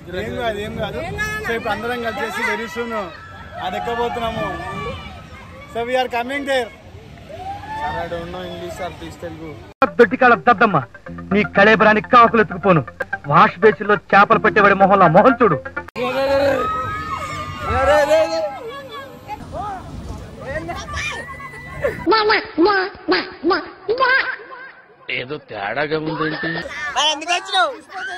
ఏం కాదు సో ఇప్పుడు అందరం కలిసి వెరీ సూన్ అది ఎక్కబోతున్నాము so we're coming there sir I don't know English sir please Telugu దొడ్డికాల దద్దమ్మ నీ కళేబరానికి కాకులు ఎత్తుకుపోను వాష్ బేసిన్లో చేపలు పెట్టేవాడి మొహంలో మొహం చూడు ఏదో తేడాగా ఉందేంటి ఎందుకు వచ్చినావు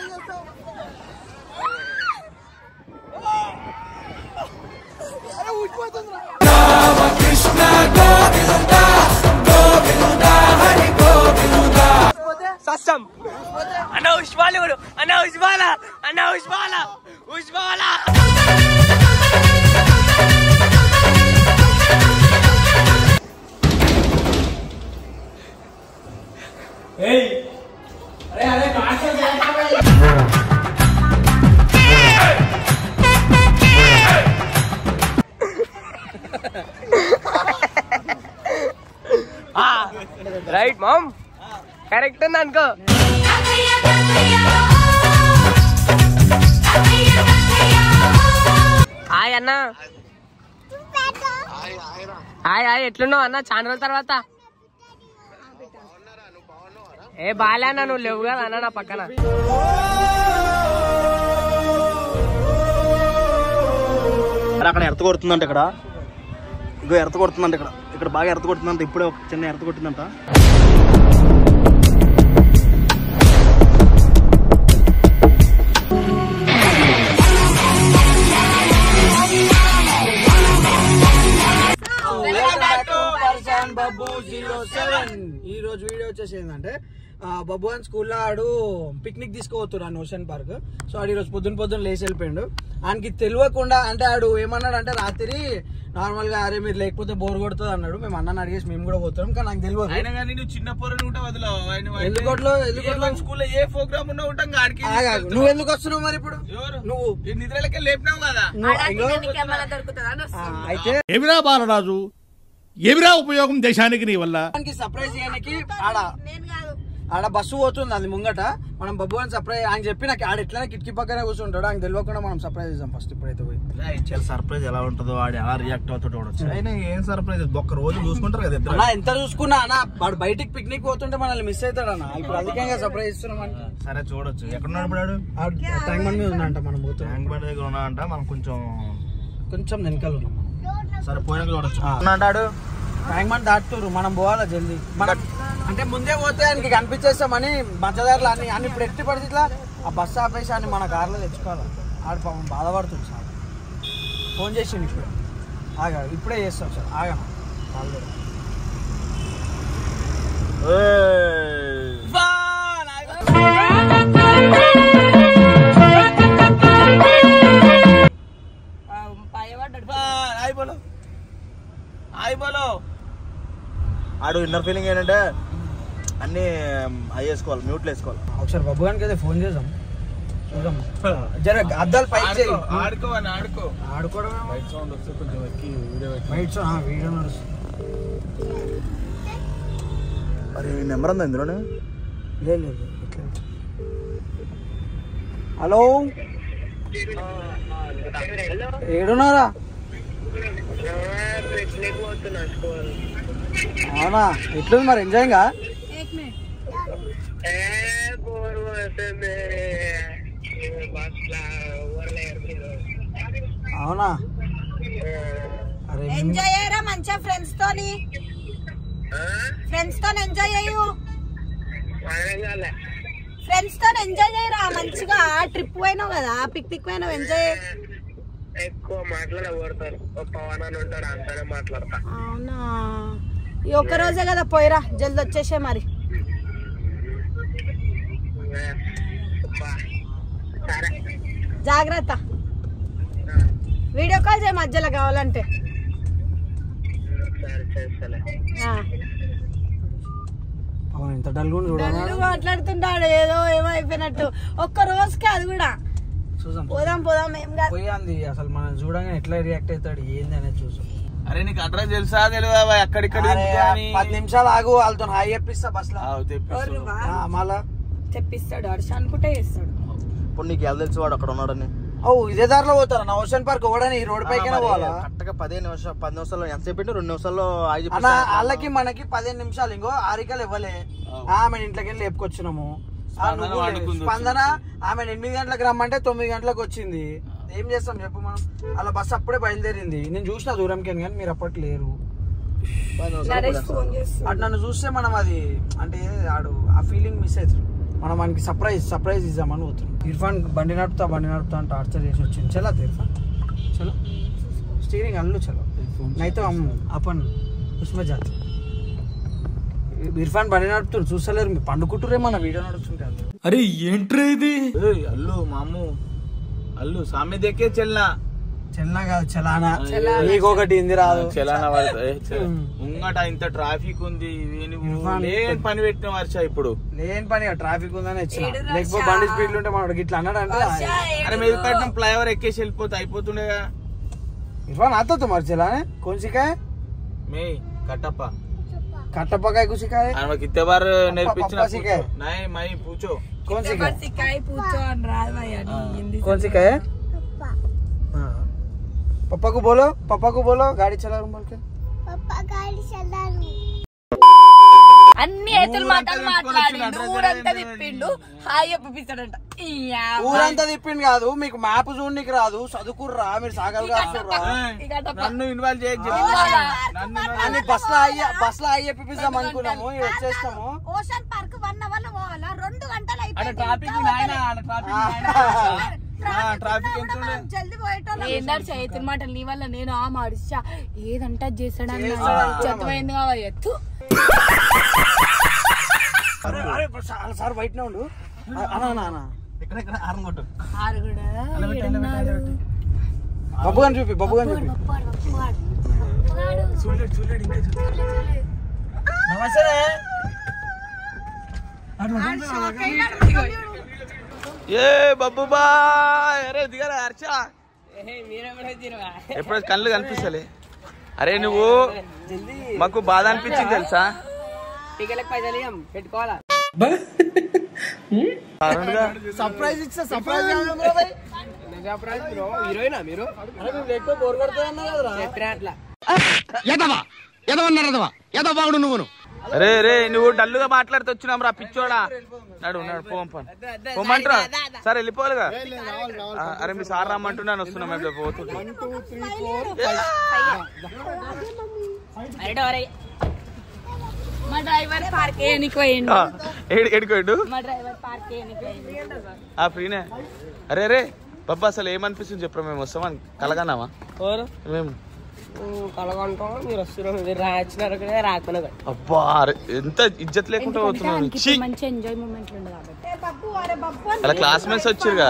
సస్తం అన్న ఉష్మాల అన్న ఉష్మాల అన్న ఉష్మాల ఉష్మాల రైట్ మామ్ కరెక్ట్ ఉంది అనుకో హాయ్ అన్న హాయ్ హాయ్ ఎట్లున్నావు అన్న చాలా రోజుల తర్వాత ఏ బాలే అన్న నువ్వు లేవు కదా అన్న నా పక్కన అక్కడ ఎర్త కొడుతుందంట ఇక్కడ ఇంకో ఎర్త కొడుతుందంట ఇక్కడ బాగా ఎర్త కొడుతుందంట ఇప్పుడే ఒక చిన్న ఎర్త కొట్టిందంట ఈ రోజు వీడియో వచ్చేసి ఏంటంటే బబ్బు అని స్కూల్లో ఆడు పిక్నిక్ తీసుకోవచ్చుడు ఆ ఓషన్ పార్క్ సో ఆడు ఈరోజు పొద్దున లేచి వెళ్ళిపోయాడు ఆయనకి తెలియకుండా అంటే ఆడు ఏమన్నాడు అంటే రాత్రి నార్మల్ గా అరే మీరు లేకపోతే బోర్ కొడుతుంది అన్నాడు మేము అన్నని అడిగేసి మేము కూడా పోతాం కానీ నాకు తెలియదు చిన్న పొరలు ఉంటావు ఎందుకోట్లో స్కూల్లో ఏ ప్రోగ్రామ్ ఉన్నా ఉంటాం నువ్వు ఎందుకు వస్తున్నావు మరి ఇప్పుడు నువ్వు నిద్రలకే లేపినావు కదా అయితే ఏమిరా బాలరాజు ఏమిరా ఉపయోగం దేశానికి నీ వల్ల సర్ప్రైజ్ చేయడానికి ఆడ బస్సు పోతుంది అది ముంగట మనం బబ్బు అని సర్ప్రైజ్ ఆయన చెప్పి నాకు ఆడ ఎట్లా కిటికీ పక్కనే కూర్చుంటాడు ఆయన తెలియకుండా మనం సర్ప్రైజ్ చేద్దాం ఫస్ట్ ఇప్పుడైతే పోయి సర్ప్రైజ్ ఎలా ఉంటుందో వాడు ఎలా రియాక్ట్ అవుతాడో చూడొచ్చు అయినా ఏం సర్ప్రైజ్ ఒక్క రోజు చూసుకుంటారు కదా అన్న ఎంత చూసుకున్నా అన్న వాడు బయటికి పిక్నిక్ పోతుంటే మనల్ని మిస్ అవుతాడు అన్న ఇప్పుడు అధికంగా సర్ప్రైజ్ ఇస్తున్నాం సరే చూడొచ్చు ఎక్కడున్నాడు ఇప్పుడు ట్యాంక్ బండ్ మీద ఉన్నాడంట మనం పోతున్నాం ట్యాంక్ బండ్ దగ్గర ఉన్నాడంట మనం కొంచెం వెనకాల ఉన్నాం సరే పోయినాక చూడొచ్చు అంటాడు ట్యాంక్ బండ్ దాటుతురు మనం పోవాలా జల్దీ మనం అంటే ముందే పోతే ఆయనకి కనిపించేస్తామని మధ్యదారులు అన్ని ఇప్పుడు ఎట్టి పరిస్థితిలో ఆ బస్సు ఆపేసి అని మన కార్లో తెచ్చుకోవాలి ఆడు పాపం బాధపడుతుంది సార్ ఫోన్ చేసిండు ఇప్పుడు ఆగా ఇప్పుడే చేస్తాం సార్ ఆగా ఆడు ఇన్నర్ ఫీలింగ్ ఏంటంటే అన్ని అవి వేసుకోవాలి మ్యూట్లు వేసుకోవాలి ఒకసారి బబ్బు గారికి అయితే ఫోన్ చేద్దాం చూద్దాం జర అద్దాలు పైకి ఆడుకోవడం వీడియో నడుస్తుంది మరి నెంబర్ ఉందా ఇందులోనే లేదు హలో ఏడున్నారా అవునా ఎట్లుంది మరి ఎంజాయింగ్ అవునా ఎంజాయ్ అయ్యారా మంచిగా ఫ్రెండ్స్ తోని ఎంజాయ్ అయ్యు ఫ్రెండ్స్ తో ఎంజాయ్ చేయరా మంచిగా ట్రిప్ పోయినావు కదా పిక్నిక్ పోయినావు ఎంజాయ్ ఎక్కువ మాట్లాడబడతారు పవన్ అని ఉంటాడు అంతనే మాట్లాడతా అవునా ఈ ఒక్క రోజే కదా పోయిరా జల్ది వచ్చేసే మరి జాగ్రత్త వీడియో కాల్ చేయ మధ్యలో కావాలంటే ఎంత డల్ మాట్లాడుతుంటాడు ఏదో ఏమో అయిపోయినట్టు ఒక్క రోజుకి అది కూడా పోదాం ఏం కాదు పోయింది అసలు మనం చూడంగానే ఎట్లా రియాక్ట్ అవుతాడు ఏంది అనేది చూసాం అరే నీకు అడ్రస్ తెలుసా తెలియదా ఎక్కడిక్కడ 10 నిమిషాలు ఆగు వాళ్ళతో హాయ్ చెప్పిస్తా బస్ లో మళ్ళా తెప్పిస్తాడు అడిసి అనుకుంటే చేస్తాడు ఇప్పుడు నీకు ఎలా తెలుసు వాడు అక్కడ ఉన్నాడని? ఇదే దారిలో పోతారా నా ఓషన్ పార్క్ ఓడని రోడ్ పైకి పోవాలా? కరెక్ట్గా 10 నిమిషాల్లో ఎంతసేపు పెట్టి 2 నిమిషాల్లో వాళ్ళకి మనకి 15 నిమిషాలు. ఇంకో ఆరికలు ఇవ్వలే, ఆమె ఇంట్లోకి వెళ్ళి లేపుకొచ్చినాము. స్పందన ఆమె 8 గంటలకు రమ్మంటే 9 గంటలకు వచ్చింది. ఏం చేస్తాం చెప్పు మనం? అలా బస్సు అప్పుడే బయలుదేరింది. నేను చూసిన దూరంకి కానీ మీరు అప్పటి లేరు. అటు నన్ను చూస్తే మనం అది అంటే ఆడు ఆ ఫీలింగ్ మిస్ అవుతుంది. మనం మనకి సర్ప్రైజ్ ఇద్దామని పోతున్నాం. ఇర్ఫాన్ బండి నడుపుతా అని టార్చర్ చేసి వచ్చింది. చలో ఇర్ఫాన్, చలో స్టీరింగ్ అల్లు, చలో నైతే అప్పన్ ఉస్మే జాతి. ఇర్ఫాన్ బండి నడుపుతుంది చూస్తలేరు, మీరు పండుకుంటురే మన వీడియో నడుస్తుంటే. అరే ఏంట్రా ఇది? అల్లు మాము అల్లు సామె దేకే చెల్లా కాదు చలానా. నీకొకటి ఇంది రాదు. చలానా ముంగట ఇంత ట్రాఫిక్ ఉంది. లేని పని పెట్టిన వర్ష ఇప్పుడు లేని పని ట్రాఫిక్ ఉందని వచ్చిన. లేకపోతే బండి స్పీడ్ ఉంటే మనకి ఇట్లా అన్నాడంటే అరే మెదపట్నం ఫ్లైఓవర్ ఎక్కేసి వెళ్ళిపోతే అయిపోతుండే. ఇర్ఫాన్ आता तो मर चला है कौन सी का है? మే కట్టప్ప का है कुछ का है? आने कितने बार नेरपिंచిన नहीं मैं पूछो कौन सी का सिखाई पूछो अनुराग भाई हिंदी कौन सी का है? पापा को बोलो गाड़ी चला रहा हूं बोल के. पापा गाड़ी चला रहा అన్ని ఏతులు మాటలు మాట్లాడిండు. ఊరంతా తిప్పిండు. హాయ్ అప్పిస్తాడంట. ఊరంతా తిప్పిండు కాదు, మీకు మ్యాప్ చూడనికి రాదు, చదువుకుర్రా మీరు సాగలు కాస్తుర్రా. నన్ను ఇన్వాల్వ్ చేయకు. బస్ లో అయ్యిస్తాం అనుకున్నాము, వచ్చేస్తాము. ఓషన్ పార్క్ 1 అవర్ లో పోవాలా? 2 గంటలు అయిపోయింది. ట్రాఫిక్ ఎంత జల్దీ పోయేటోళ్ళు ఏందాడు చేతుల మాటలు నీ వల్ల. నేను ఆ మాడిచా ఏదంటే చేస్తాడని చెత్తమైంది కావాలి ఎత్తు. సార్ బయట ఉండు. బబ్బు అని చూపి నమస్తే. ఏ బబ్బు బాయ్, అరే దిగరా హర్ష. ఎప్పుడు కళ్ళు కనిపిస్తలే. అరే నువ్వు మాకు బాధ అనిపించింది తెలుసా? పెట్టుకోవాలా సర్ప్రైజ్ ఇచ్చా. సర్ప్రైజ్ హీరోయినా మీరు? ఎక్కువ బోర్ కొడుతుందన్నా కదరా చెప్పిన అట్లా. నువ్వు అరే రే నువ్వు డల్లుగా మాట్లాడుతూ వచ్చినాం రా పిచ్చోడా. నడు పోమంటారా? సరే వెళ్ళిపోవాలిగా. అరే మీ సార్ రమ్మంటున్నాను, వస్తున్నాం. పోతుంటే మా డ్రైవర్ పార్క్ ఏనికోయిండు. ఏడుకోండు మా డ్రైవర్ పార్క్ ఏనికోయిండు. ఫ్రీనే. అరే రే బాబా అసలు ఏమనిపిస్తుంది చెప్పరా? మేము వస్తామని కలగన్నామా? మేము కలగంటాం, మీరు వస్తున్నారు, మీరు రాచ్చినారు రాకపోయినా. అబ్బా ఎంత ఇజ్జత్ లేకుండా పోతున్నాం. మంచి ఎంజాయ్ మూమెంట్ ఉండదు. అలా క్లాస్మేట్స్ వచ్చారుగా.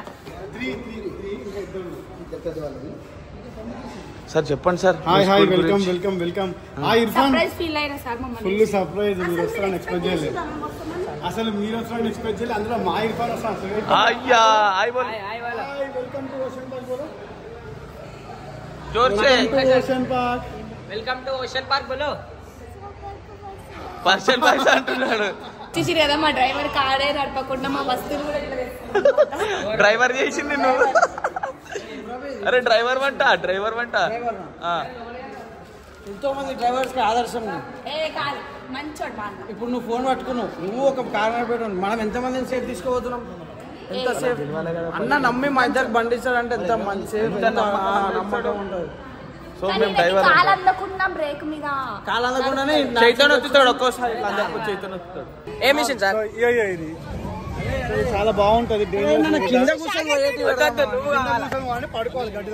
సార్ చెప్పండి sir. Hi welcome. Irfan feel అయ్యారా సార్? Full surprise. మీరు వస్తారని ఎక్స్పెక్ట్ చేయలేదు. అసలు మీరు వస్తారని ఎక్స్పెక్ట్ చేయలేదు. అందులో మా ఇర్ఫాన్ వస్తాను. అయ్యా వెల్కమ్ టు ఓషన్ పార్క్ బోలో. जोर से Ocean Park. Welcome to Ocean Park బోలో. పర్సన్ అంటున్నాడు. చూసి కదా మా డ్రైవర్ కారే నడపకుండా మా వస్తువులు కూడా డ్రైవర్ చేసింది నువ్వు. అరే డ్రైవర్ వంట. ఎంతో మంది డ్రైవర్స్ కి ఆదర్శం. మంచోడు మా అన్న. ఇప్పుడు నువ్వు ఫోన్ పట్టుకున్నావు, నువ్వు ఒక కారణం పెట్టు. మనం ఎంత మందిని సేఫ్ తీసుకుపోతున్నాం? ఎంత సేఫ్ అన్న నమ్మి మా ఇద్దరికి బండి ఇస్తాడంటే ఎంత మంచి సేఫ్, నమ్మకం ఉంటుంది. సో మేము డ్రైవర్ బ్రేక్ మీద కాలందకుండానే చైతన్య వస్తాడు. ఒక్కోసారి చైతన్య వస్తాడు. ఏ మిషన్ సార్? ఇది చాలా బాగుంటది. కింద కూర్చొని పడుకోవాలి గడ్డి.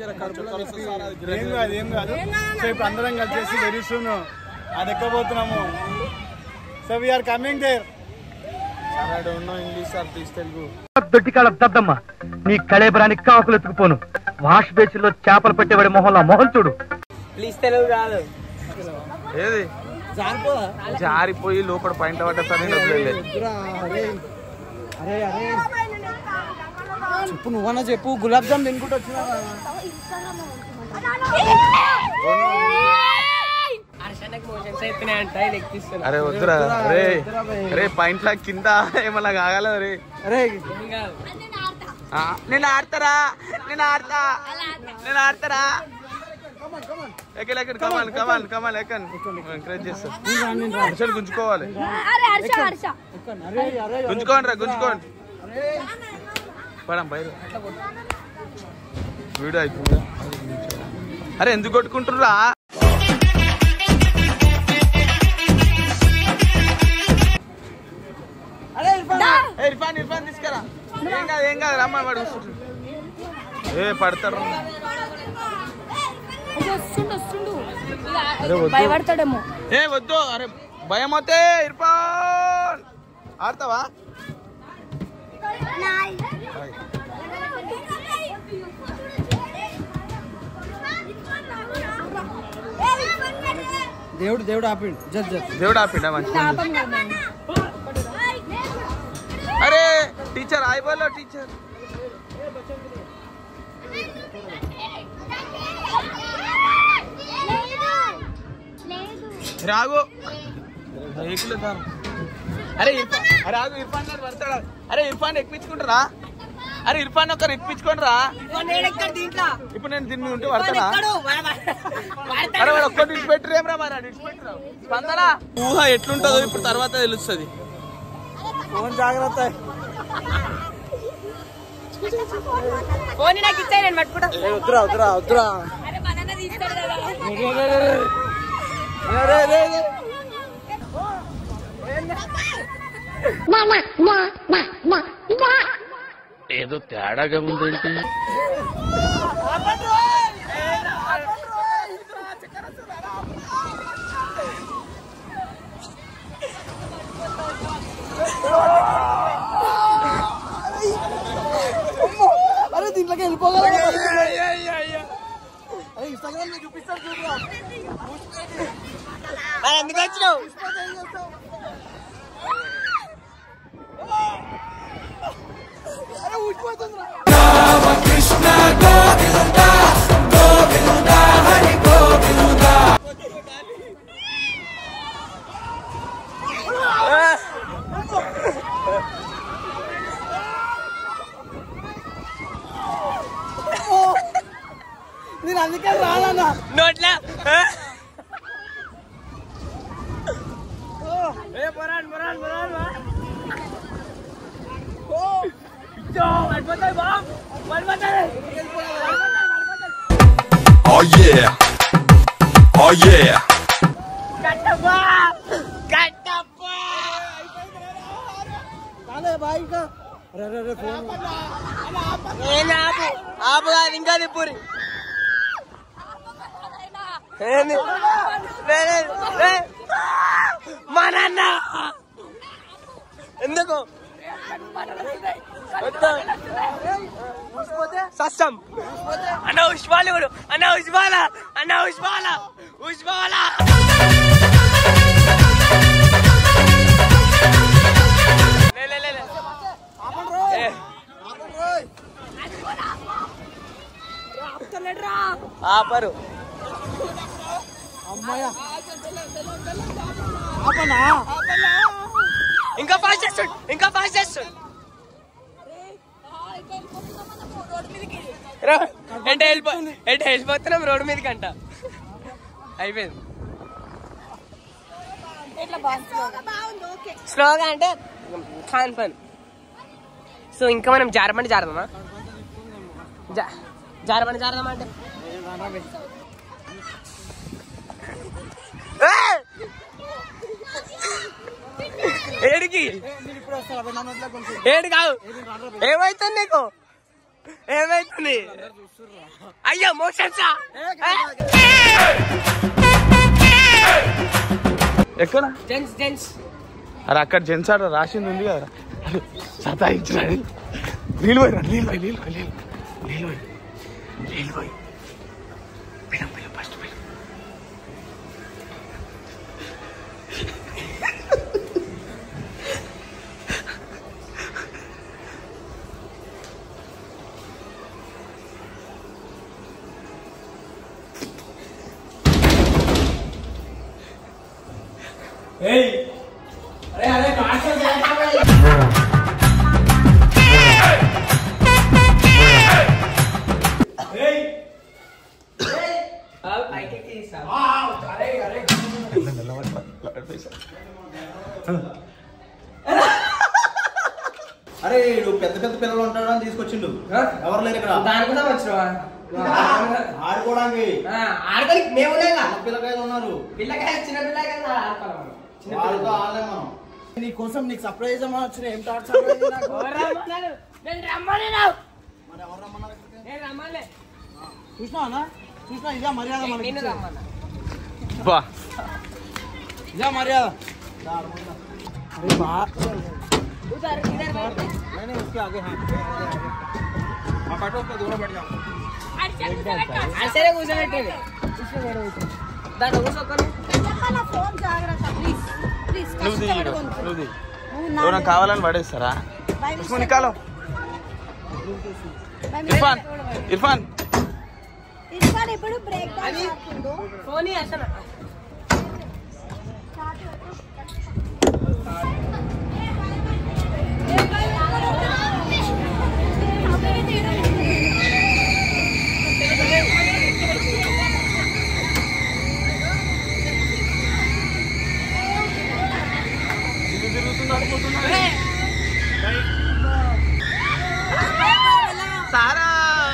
ఏం కాదు. సో ఇప్పుడు అందరం కలిసి వెరీ సూన్ అది ఎక్కబోతున్నాము. So we're coming there. I don't know English or please Telugu. దొడ్డికాళ్ళ దద్దమ్మ, నీ కళేబరానికి కాకులు ఎత్తుకుపోను. వాష్ బేసిన్ లో చేపలు పెట్టేవాడి మొహంలా మొహం చూడు. ప్లీజ్ తెలుగు కాదు. ఏది జారిపోయి లోపల పాయింట్ పడ్డా చెప్పు, నువ్వన్నా చెప్పు. గులాబ్ జామ్ తినుకుంటూ వచ్చినా అరే వద్దురా అరే అరే పాయింట్ల కింద ఏమన్నా కాగల రే అరే నేను ఆడతారా ఎక్కడ కమాన్ ఎంకరేజ్ చేస్తాను గుంజుకోవాలి గుంజుకోండి పడం బయట వీడియో అయిపోయిందా అరే ఎందుకు కొట్టుకుంటుర్రా ఇర్ఫాన్ తీసుకురా ఏం కాదు రమ్మ వాడు ఏ పడతారు భయపడతాడేమో ఏ వద్దు అరే భయం అవుతే ఇర్ఫాన్ ఆడతావా దేవుడు ఆపిండు దేవుడు ఆపిండా మంచిగా అరే టీచర్ ఆయిపోలో టీచర్ రాగు అరే రాగు ఇర్ఫాన్ గారు పడతాడా అరే ఇర్ఫాన్ ఎక్కించుకుంటారా అరే ఇర్ఫాన్ ఒక్కరు ఎక్కించుకుంటారా ఇప్పుడు నేను దీన్ని ఉంటే పడతానా అరే వాడు ఒక్కటి విడిచిపెట్టరేమరా మరి విడిచిపెట్టరా స్పందన ఊహ ఎట్లుంటుందో ఇప్పుడు తర్వాత తెలుస్తుంది ఫోన్ జాగ్రత్త ఫోన్ నాకు ఇచ్చాయి నేను పట్టుకుంటా వద్దురా ఏదో తేడాగా ఉందేంటి అరే దీంట్లోకి వెళ్ళిపోగల ఇన్స్టాగ్రామ్ లో చూపిస్తాను చూడరా ఎందుకు వచ్చినావు అరే ఊడిపోతుందిరా కృష్ణ గోవిందా గోవిందా హరి గోవిందా నేను అందుకే రాలన్నా నోట్లా Oh yeah. Oh yeah. ఇంకా తిప్పురి మా నాన్న ఎందుకు సస్తం అన్న ఉష్మాల అన్న ఉష్మాల ఆపరు అమ్మాయ ఇంకా ఫాస్ట్ చేస్తాడు అంటే వెళ్ళిపోతున్నాం రోడ్డు మీదకి అంట అయిపోయింది స్లోగా అంటే ఖాన్ పని సో ఇంకా మనం జారమంటే జారదామా అంటే ఏడికి ఏడు కాదు ఏమైతుంది నీకు ఏమైతుంది అయ్యో మోషన్స్ ఎక్కడ జెంట్స్ అరే అక్కడ జెంట్స్ ఆడ రాసింది ఉంది కదా సతాయించరా నీళ్ళు పోయి ఫస్ట్ అరే పెద్ద పెద్ద పిల్లలు ఉంటాడు అని తీసుకొచ్చిండు. ఎవరు లేరు ఇక్కడ. దానికోసం వచ్చినావా? ఆడుకోవడానికి ఆడుకోనికి మేము లేదా? పిల్లకాయలు ఉన్నారు. పిల్లకాయ చిన్న పిల్లకాయలు వాళ్ళతో ఆడలేం మనం. నీ కోసం నీకు సర్ప్రైజ్ ఏమో వచ్చిన ఏం టార్చర్ చూసినా చూసినా ఇదే మర్యాద మనకి. ఇదే మర్యాద. అరే బా उसके आगे हाँ बैठो उसको दोनों बैठ जाओ ऐसे रे కూర్చోబెట్టే దాని కూర్చోకొని ఫోన్ జాగ్రత్త ప్లీజ్ ప్లీజ్ నువ్వు ఎవరైనా కావాలని పడేస్తారా? उसको निकालो इरफान इरफान ఇర్ఫాన్ ఇప్పుడు బ్రేక్ డౌన్ చేస్తుండు. ఫోన్ అసలు सारा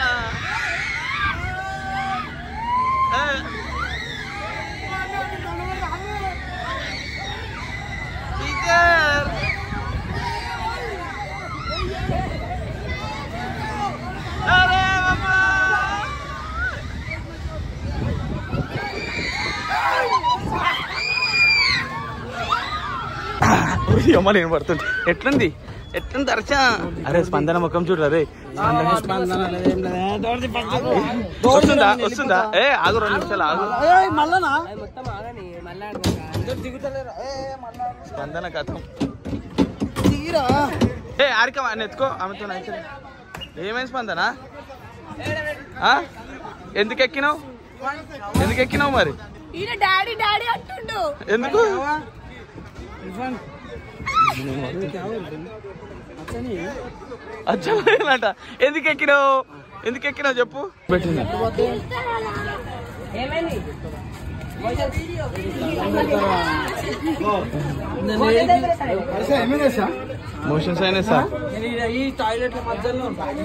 అమ్మ నేను పడుతుంది. ఎట్లుంది ఎట్లుంది అర్చా? అరే స్పందన ముఖం చూడు. అరే వస్తుందా వస్తుందా? ఏ ఆగు 2 నిమిషాలు ఆగు. స్పందన కథం ఏ ఆరిక ఎత్తుకో ఆమెతో. ఏమైంది స్పందన? ఎందుకు ఎక్కినావు? ఎందుకు ఎక్కినావు మరి? డాడీ డాడీ అంటుండు. ఎందుకు? అచ్చట ఎందుకు ఎక్కినావు? ఎందుకు ఎక్కినావు చెప్పు. పెట్టింది మోషన్స్ అయినా సార్ ఈ టాయిలెట్ మధ్యలో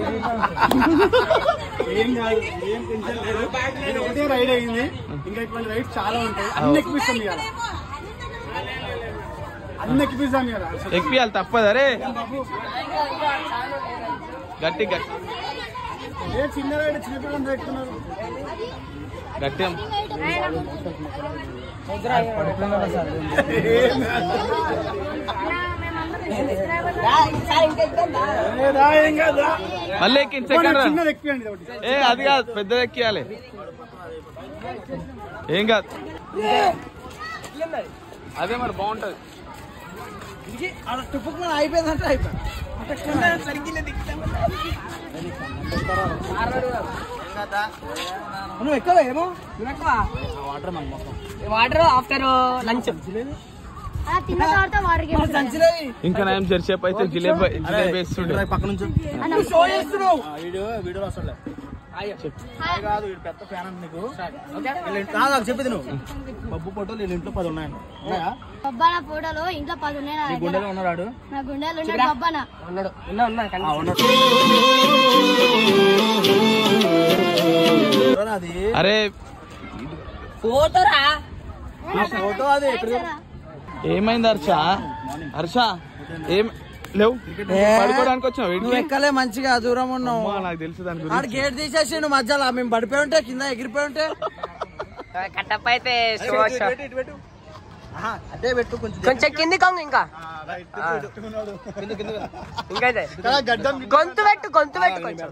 ఏం కాదు, ఏం టెన్షన్ లేదు. నేను ఒకటే రైడ్ అయింది, ఇంకా ఇటువంటి రైడ్ చాలా ఉంటాయి. అన్ని ఎక్కిపిస్తాం కదా, అన్ని ఎక్కిపిస్తాం కదా. ఎక్కియాలి తప్పదు. అరే గట్టి గట్టి ఏ చిన్న రైడ్ చిన్నపిల్లలు పెట్టుకున్నారు గట్టి మళ్ళీ ఎక్కించకండి. ఏ అది కాదు, పెద్దది ఎక్కియాలి. ఏం కాదు, అదే మరి బాగుంటది. అయిపోయిందంటే అయిపోయింది. నువ్వు ఎక్కువ ఏమో వాటర్ ఆఫ్టర్ లంచ్ ఇంకా నేను జరిసేపు అయితే జిలేబీ వేస్తుండే పక్క నుంచి వీడియోలో వస్తాడు కాదు. వీడు పెద్ద ఫ్యాన్ అంట నీకు. కాదు చెప్పేది నువ్వు. బబ్బు ఫోటోలు నేను ఇంట్లో 10 ఉన్నాయండి. బొబ్బన ఫోటోలు ఇంట్లో 10 ఉన్నాయి. గుండెలో ఉన్నాడు. నా గుండెలు బొబ్బన ఉన్నాడు. అది అరే ఫోటోరా, ఫోటో అది. ఏమైంది హర్ష? హర్ష ఏం లేవు, పడుకోవడానికి వచ్చినావు. నువ్వు ఎక్కలే మంచిగా దూరం ఉన్నావు. నాకు తెలుసు దాని ఆడు గురించి. గేట్ తీసేసిండు మధ్యలో. మేము పడిపోయి ఉంటే కింద ఎగిరిపోయి ఉంటే కట్టప్ప అయితే అదే పెట్టు కొంచెం కింది కొంగు. ఇంకా ఇంకైతే గొంతు పెట్టు కొంచెం.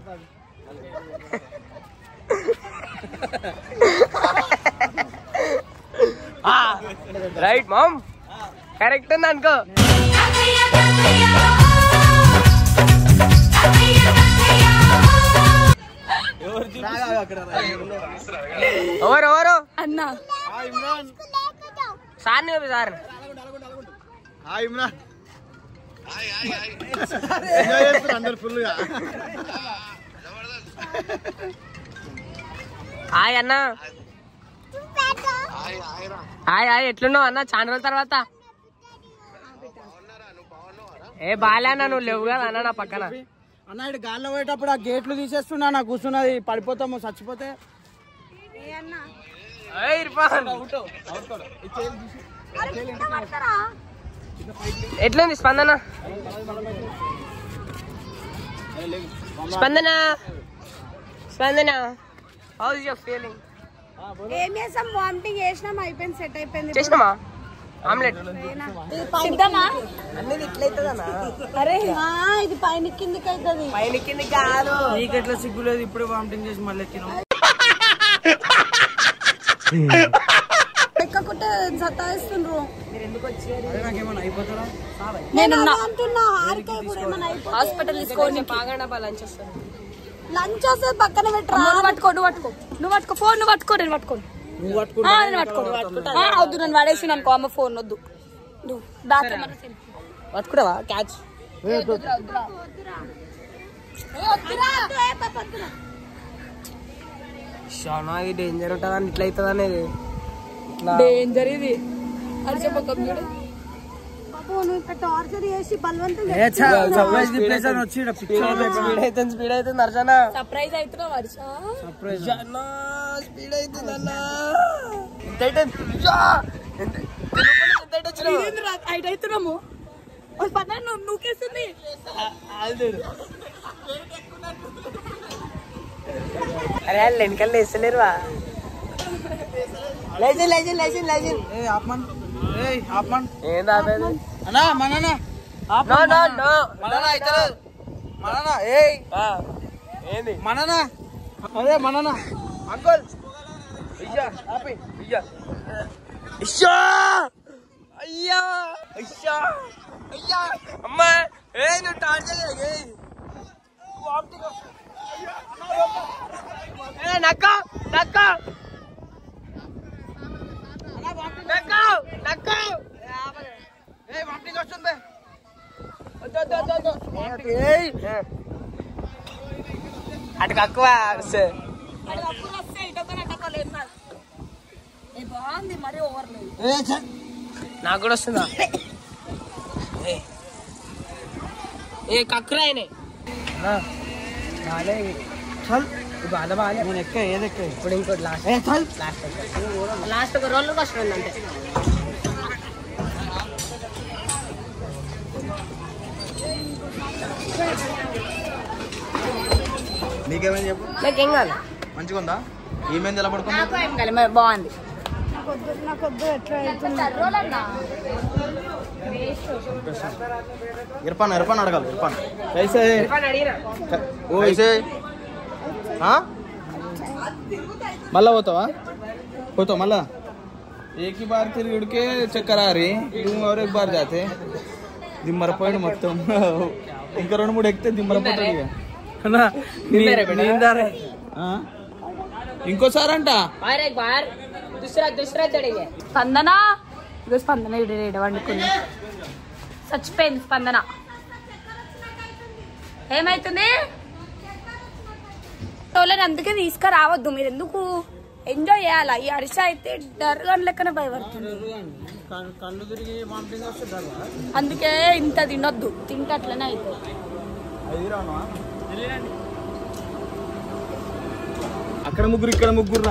రైట్ మామ్, కరెక్ట్ ఉంది అనుకో. ఎవరు అన్నా sir sir hi Imran. Enjoy చేస్తారు అందరు ఫుల్గా. హాయ్ అన్న. హాయ్ హాయ్, ఎట్లున్నావు అన్న చాలా రోజుల తర్వాత? ఏ బాలే అన్న, నువ్వు లేవు కదా అన్న నా పక్కన. అన్న ఇటు గాల్లో పోయేటప్పుడు ఆ గేట్లు తీసేస్తున్నా, నాకు కూర్చున్నది పడిపోతాము చచ్చిపోతే. ఎట్లుంది స్పందన? స్పందన స్పందన, హౌ ఇస్ యువర్ ఫీలింగ్? ఏం చేసాం, వామిటింగ్ చేసినాం, అయిపోయింది, సెట్ అయిపోయింది. చేసినామా ఆమ్లెట్? సిద్ధమా? అన్నీ ఇట్లయితుందన్నా. అరే ఇది పైన కిందికి అవుతుంది. పైన కింది కాదు. నీకు ఎట్లా సిగ్గులేదు, ఇప్పుడు వామిటింగ్ చేసి మళ్ళీ ఎక్కినాం. ఎక్కకుంటే సతాయిస్తుండ్రు. నాకేమన్నా అయిపోతుందా? నేను అంటున్నా హాస్పిటల్ తీసుకోండి. బాగా లంచ్ వస్తుంది. లంచ్ వస్తుంది పక్కన పెట్టరా. నువ్వు పట్టుకో ఫోన్, నువ్వు పట్టుకో, నేను పట్టుకోను. వద్దు, నన్ను పడేసి అనుకో, అమ్మ ఫోన్ వద్దు. పట్టుకున్నావా క్యాచ్? చాలా ఇది డేంజర్ ఉంటుంది అని ఇట్లా అవుతుంది అనేది. డేంజర్ ఇది. టార్చర్ చేసి బలవంతంగా స్పీడ్ అవుతుంది అర్చన. సర్ప్రైజ్ అవుతున్నావు వర్ష. స్పీడ్ అవుతుంది అన్న. హైట్ అవుతున్నాము. నువ్వుకేస్తుంది. అరే వాళ్ళు వెనకాల వేస్తలేరువా? లేచింది లేచింది లేచింది లేచింది. ఏందా అన్నా మననా మననా ఏంది మననా? అదే మననా అంకుల్. అయ్యా అయ్యా అయ్యా అయ్యా అయ్యా అమ్మా. ఏ నువ్వు టార్చర్ నక్క నక్క నక్క వామిటింగ్ వస్తుంది. అటు తక్కువ బాగుంది, మరి ఓవర్ లేదు. నాకు కూడా వస్తుందా? ఏ కక్కురా ఆయన బాగా బాగా. నేను ఎక్క ఏది ఎక్క ఇప్పుడు ఇంకోటి లాస్ట్ ఒక రోల్ వస్తుంది అంతే. నీకేమని చెప్పు. నాకేం కాదు. మంచిగా ఉందా? ఏమైంది ఎలా పడుకుంది? బాగుంది. ఇర్ఫాన్ ఇర్ఫాన్ అడగాలి. ఇర్ఫాన్ మళ్ళా పోతావా మళ్ళా? एक ही बार फिर उड़ के चक्कर आ रही और एक बार जाते దిమ్మరపోయాడు మొత్తం. ఇంకా 2-3 ఎక్కితే దిమ్మరపోతాడు. ఇంకోసారి అంట స్పందన. ఇదో స్పందన ఇడ వండుకుంది. చచ్చిపోయింది స్పందన. ఏమైతుంది? అందుకే తీసుకురావద్దు. మీరు ఎందుకు ఎంజాయ్ చేయాలా? ఈ అరిస అయితే డర్గా లెక్కన భయపడుతుంది. కళ్ళు తిరిగి వామిటింగ్ వస్తుంది. అందుకే ఇంత తినొద్దు, తింటే అట్లనే అవుతుంది. అక్కడ ముగ్గురు ఇక్కడ ముగ్గురు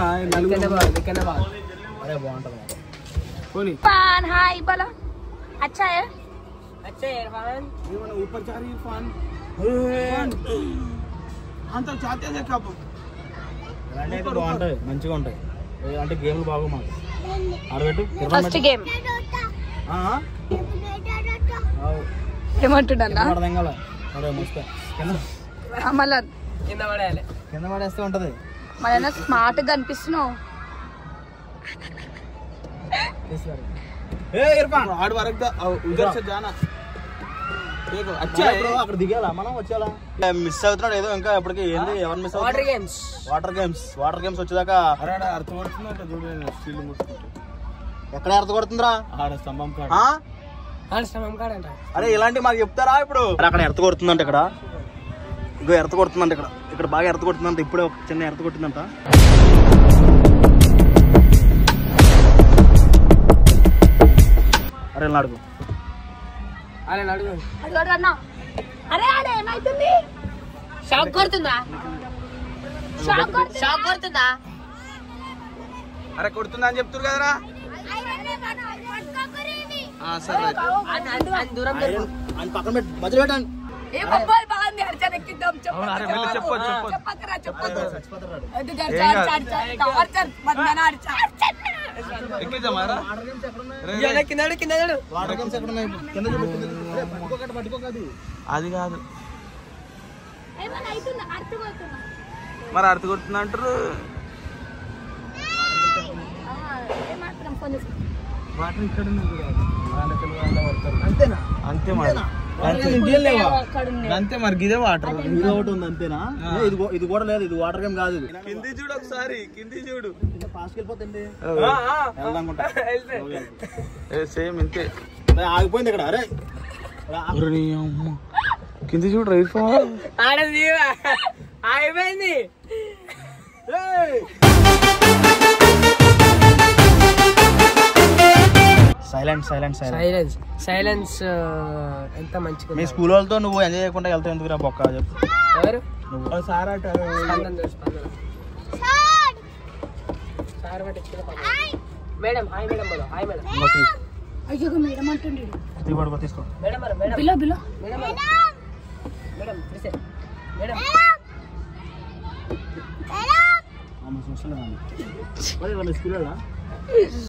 హాయ్ బలా అచ్చా అంత చాతే బాగుంటాయి, మంచిగా ఉంటాయి. అంటే గేమ్లు బాగు మాకు ఆడబెట్టు. ఫస్ట్ గేమ్ ఏమంటున్నా మళ్ళా కింద పడేస్తే ఉంటది. మళ్ళీ స్మార్ట్ గా అనిపిస్తున్నావు. ఆడు వరకు అక్కడ దిగాలా మనం? వచ్చేలా మిస్ అవుతున్నాడు ఏదో. ఇంకా ఎప్పటికి ఏంది? ఎవరు మిస్ అవుతారు? వాటర్ గేమ్స్ వచ్చేదాకా అర్థపడుతుందంట చూడండి. ఎక్కడ అర్థ కొడుతుందిరా? ఆడ స్తంభం కాడ అరే ఇలాంటివి మాకు చెప్తారా ఇప్పుడు? అక్కడ ఎర్త కొడుతుందంట ఇక్కడ. ఇగో ఎర్త కొడుతుందంట ఇక్కడ. ఇక్కడ బాగా ఎర్త కొడుతుందంట. ఇప్పుడే ఒక చిన్న ఎర్త కొట్టిందంట. అరే అడుగు. షాక్ కొడుతుందా? షాక్ కొడుతుందా? అరే కొడుతుందా అని చెప్తున్నారు కదరా. సరే పక్కన పెట్టి మధ్యలో పెట్టండి. అది కాదు మరి అర్థ కొడుతుంది అంటారు. అంతే మరి అంతే మరి గిదే వాటర్ ఒకటి ఉంది అంతేనా? ఇది కూడా లేదు. ఇది వాటర్ గేమ్ కాదు. కింది చూడు ఒకసారి. కింది చూడు. ఫాస్ట్ వెళ్ళిపోతుంది. సేమ్ ఇంతే. ఆగిపోయింది ఇక్కడ. అరే కింది చూడు. రైట్ అయిపోయింది. Silent silent silence silence. ఎంత మంచిగా. మీ స్కూల్ వాళ్ళతో నువ్వు ఎంజాయ్ చేయకుండా వెళ్తావు ఎందుకు రా బొక్క? చెప్పు. ఎవరు? నువ్వు. సార్ అంటారు. మేడం హాయ్ మేడం బోలో. Hi madam. అయ్యో మేడం అంటుండు. తీసుకో. మేడం మేడం బిలో బిలో madam madam madam madam school